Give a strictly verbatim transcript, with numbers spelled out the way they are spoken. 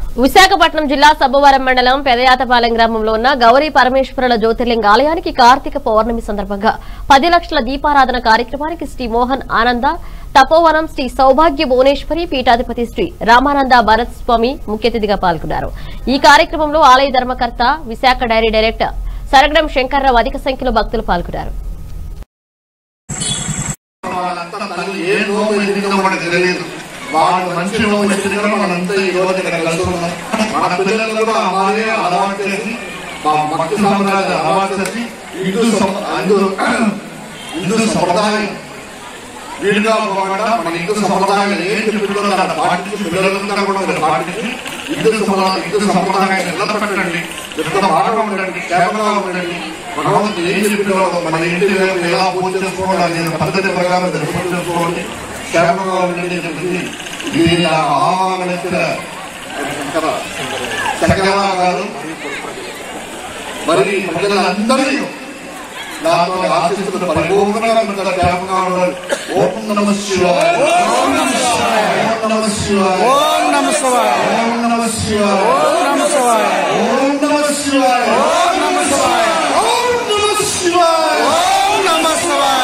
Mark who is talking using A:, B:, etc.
A: విశాఖపట్నం జిల్లా సబ్బవరం మండలం పెదయాతపాలెం గ్రామంలో ఉన్న గౌరీ పరమేశ్వరుల జ్యోతిర్లింగ ఆలయానికి కార్తీక పౌర్ణమి సందర్భంగా పది లక్షల దీపారాధన కార్యక్రమానికి శ్రీ మోహన్ ఆనంద తపోవనం శ్రీ సౌభాగ్య భువనేశ్వరి పీఠాధిపతి శ్రీ రామానంద భరత్ స్వామి ముఖ్య అతిథిగా పాల్గొన్నారు. ఈ కార్యక్రమంలో ఆలయ ధర్మకర్త విశాఖ డైరీ డైరెక్టర్ సరగడం శంకర్రావు అధిక సంఖ్యలో భక్తులు పాల్గొన్నారు.
B: వాళ్ళు మంచి మనంతా ఈ రోజు ఇక్కడ కలుసుకున్నాం. మన పిల్లలు కూడా అలాగే అలవాటు చేసి మా భక్తి సామ్రాజ్యం అలవాటు చేసి హిందూ హిందూ సంప్రదాయం వీలుగా పోకుండా మన హిందూ సంప్రదాయం ఏం చెప్తుందో దాన్ని పాటించి పిల్లలంతా కూడా మీరు పాటించి హిందూ సంప్రదాయం హిందూ సంప్రదాయాన్ని నిలబెట్టండి, ఎంత బాగా ఉండండి, కేవలంగా ఉండండి. భగవంతుడు ఏం చెప్పిందో మన ఇంటి ఎలా పూజ చేసుకోవాలి అనే పద్ధతి ప్రకారం పూజ చేసుకోండి, కేవలంగా ఉండండి అని చెప్పింది. దీన్ని ఆహ్వానించిన శంకరరావు గారు మరి ప్రజలందరినీ నాతో ఆశిస్తున్న పరిపూర్ణంగా కేవలంగా ఉండాలి. ఓం నమః శివాయ, ఓం నమః శివాయ, ఓం నమః శివాయ, ఓం నమః శివాయ, ఓం నమః శివాయ, ఓం నమః శివాయ, ఓం నమః శివాయ, ఓం నమః శివాయ, ఓం నమః శివాయ, ఓం నమః శివాయ.